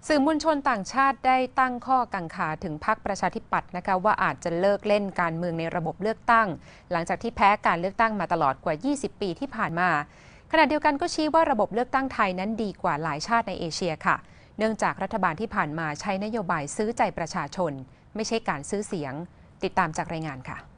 สื่อมวลชนต่างชาติได้ตั้งข้อกังขาถึงพรรคประชาธิปัตย์นะคะว่าอาจจะเลิกเล่นการเมืองในระบบเลือกตั้งหลังจากที่แพ้การเลือกตั้งมาตลอดกว่า 20 ปีที่ผ่านมาขณะเดียวกันก็ชี้ว่าระบบเลือกตั้งไทยนั้นดีกว่าหลายชาติในเอเชียค่ะเนื่องจากรัฐบาลที่ผ่านมาใช้นโยบายซื้อใจประชาชนไม่ใช่การซื้อเสียงติดตามจากรายงานค่ะ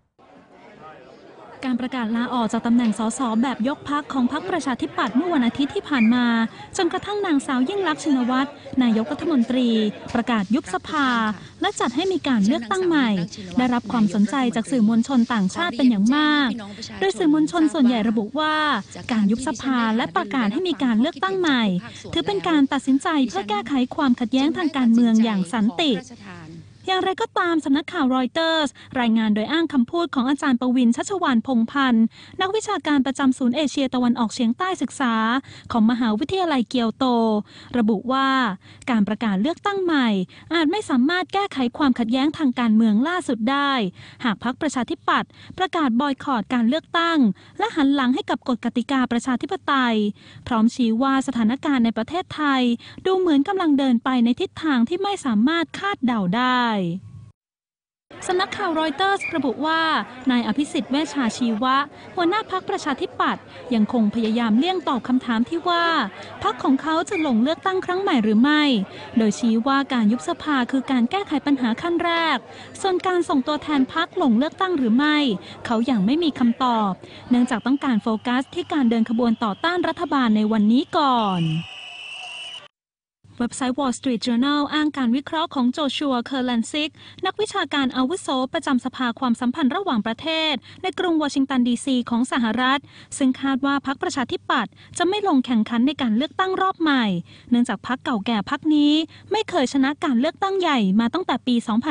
การประกาศลาออกจากตำแหน่งสสแบบยกพรรคของพรรคประชาธิปัตย์เมื่อวันอาทิตย์ที่ผ่านมาจนกระทั่งนางสาวยิ่งลักษณ์ชินวัตรนายกรัฐมนตรีประกาศยุบสภาและจัดให้มีการเลือกตั้งใหม่ได้รับความสนใจจากสื่อมวลชนต่างชาติเป็นอย่างมากโดยสื่อมวลชนส่วนใหญ่ระบุว่าการยุบสภาและประกาศให้มีการเลือกตั้งใหม่ถือเป็นการตัดสินใจเพื่อแก้ไขความขัดแย้งทางการเมืองอย่างสันติอย่างไรก็ตามสำนักข่าวรอยเตอร์สรายงานโดยอ้างคำพูดของอาจารย์ประวิน ชัชวาลพงษ์พันธ์นักวิชาการประจำศูนย์เอเชียตะวันออกเฉียงใต้ศึกษาของมหาวิทยาลัยเกียวโตระบุว่าการประกาศเลือกตั้งใหม่อาจไม่สามารถแก้ไขความขัดแย้งทางการเมืองล่าสุดได้หากพรรคประชาธิปัตย์ประกาศบอยคอตการเลือกตั้งและหันหลังให้กับกฎกติกาประชาธิปไตยพร้อมชี้ว่าสถานการณ์ในประเทศไทยดูเหมือนกำลังเดินไปในทิศทางที่ไม่สามารถคาดเดาได้สำนักข่าวรอยเตอร์สระบุว่านายอภิสิทธิ์เวชชาชีวะหัวหน้าพรรคประชาธิปัตย์ยังคงพยายามเลี่ยงตอบคำถามที่ว่าพรรคของเขาจะลงเลือกตั้งครั้งใหม่หรือไม่โดยชี้ว่าการยุบสภาคือการแก้ไขปัญหาขั้นแรกส่วนการส่งตัวแทนพรรคลงเลือกตั้งหรือไม่เขายัางไม่มีคำตอบเนื่องจากต้องการโฟกัสที่การเดินขบวนต่อต้านรัฐบาลในวันนี้ก่อนเว็บไซต์ Wall Street Journal อ้างการวิเคราะห์ของโจชัว เคอร์แลนซิกนักวิชาการอาวุโสประจำสภาความสัมพันธ์ระหว่างประเทศในกรุงวอชิงตันดีซีของสหรัฐซึ่งคาดว่าพรรคประชาธิปัตย์จะไม่ลงแข่งขันในการเลือกตั้งรอบใหม่เนื่องจากพรรคเก่าแก่พรรคนี้ไม่เคยชนะการเลือกตั้งใหญ่มาตั้งแต่ปี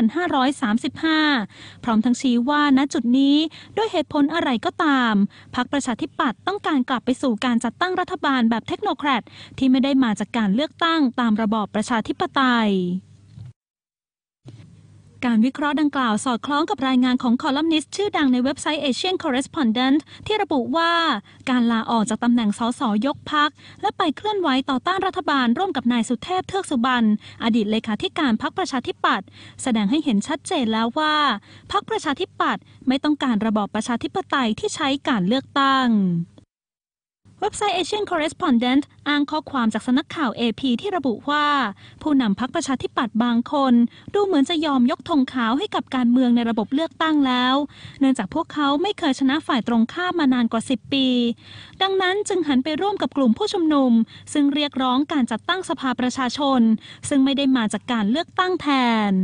2535 พร้อมทั้งชี้ว่าณจุดนี้ด้วยเหตุผลอะไรก็ตามพรรคประชาธิปัตย์ต้องการกลับไปสู่การจัดตั้งรัฐบาลแบบเทคโนแครตที่ไม่ได้มาจากการเลือกตั้งตามระบอบประชาธิปไตยการวิเคราะห์ดังกล่าวสอดคล้องกับรายงานของคอลัมนิสต์ชื่อดังในเว็บไซต์ Asian Correspondent ที่ระบุว่าการลาออกจากตำแหน่งสสยกพรรคและไปเคลื่อนไหวต่อต้านรัฐบาลร่วมกับนายสุเทพเทือกสุบรรณอดีตเลขาธิการพรรคประชาธิปัตย์แสดงให้เห็นชัดเจนแล้วว่าพรรคประชาธิปัตย์ไม่ต้องการระบอบประชาธิปไตยที่ใช้การเลือกตั้งเว็บไซต์ Asian Correspondent อ้างข้อความจากสำนักข่าว AP ที่ระบุว่าผู้นำพรรคประชาธิปัตย์บางคนดูเหมือนจะยอมยกธงขาวให้กับการเมืองในระบบเลือกตั้งแล้วเนื่องจากพวกเขาไม่เคยชนะฝ่ายตรงข้ามมานานกว่า 10 ปีดังนั้นจึงหันไปร่วมกับกลุ่มผู้ชุมนุมซึ่งเรียกร้องการจัดตั้งสภาประชาชนซึ่งไม่ได้มาจากการเลือกตั้งแทน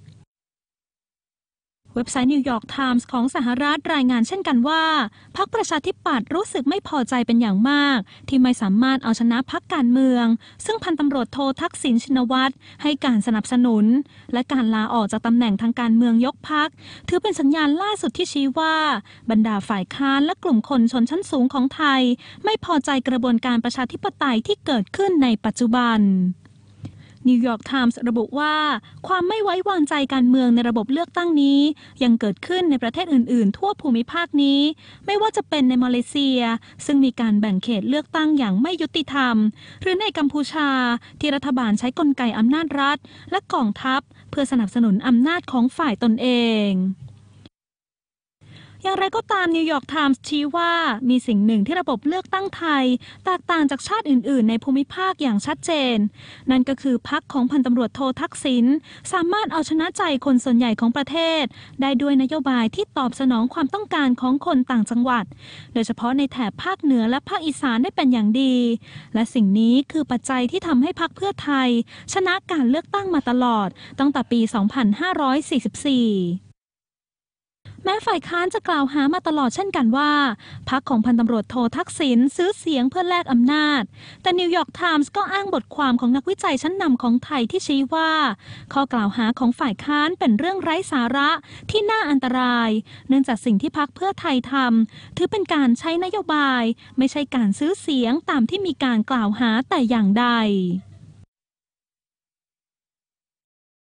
เว็บไซต์นิวยอร์กไทมส์ของสหรัฐรายงานเช่นกันว่าพรรคประชาธิปัตย์รู้สึกไม่พอใจเป็นอย่างมากที่ไม่สามารถเอาชนะพรรคการเมืองซึ่งพันตำรวจโททักษิณชินวัตรให้การสนับสนุนและการลาออกจากตำแหน่งทางการเมืองยกพรรคถือเป็นสัญญาณล่าสุดที่ชี้ว่าบรรดาฝ่ายค้านและกลุ่มคนชนชั้นสูงของไทยไม่พอใจกระบวนการประชาธิปไตยที่เกิดขึ้นในปัจจุบันนิวยอร์กไทมส์ระบุว่าความไม่ไว้วางใจการเมืองในระบบเลือกตั้งนี้ยังเกิดขึ้นในประเทศอื่นๆทั่วภูมิภาคนี้ไม่ว่าจะเป็นในมาเลเซียซึ่งมีการแบ่งเขตเลือกตั้งอย่างไม่ยุติธรรมหรือในกัมพูชาที่รัฐบาลใช้กลไกอำนาจรัฐและกองทัพเพื่อสนับสนุนอำนาจของฝ่ายตนเองอย่างไรก็ตามนิวยอร์กไทมส์ชี้ว่ามีสิ่งหนึ่งที่ระบบเลือกตั้งไทยแตกต่างจากชาติอื่นๆในภูมิภาคอย่างชัดเจนนั่นก็คือพรรคของพันตำรวจโททักษิณสามารถเอาชนะใจคนส่วนใหญ่ของประเทศได้ด้วยนโยบายที่ตอบสนองความต้องการของคนต่างจังหวัดโดยเฉพาะในแถบภาคเหนือและภาคอีสานได้เป็นอย่างดีและสิ่งนี้คือปัจจัยที่ทำให้พรรคเพื่อไทยชนะการเลือกตั้งมาตลอดตั้งแต่ปี 2544แม้ฝ่ายค้านจะกล่าวหามาตลอดเช่นกันว่าพรรคของพันตำรวจโททักษิณซื้อเสียงเพื่อแลกอำนาจแต่นิวยอร์กไทมส์ก็อ้างบทความของนักวิจัยชั้นนำของไทยที่ชี้ว่าข้อกล่าวหาของฝ่ายค้านเป็นเรื่องไร้สาระที่น่าอันตรายเนื่องจากสิ่งที่พรรคเพื่อไทยทำถือเป็นการใช้นโยบายไม่ใช่การซื้อเสียงตามที่มีการกล่าวหาแต่อย่างใด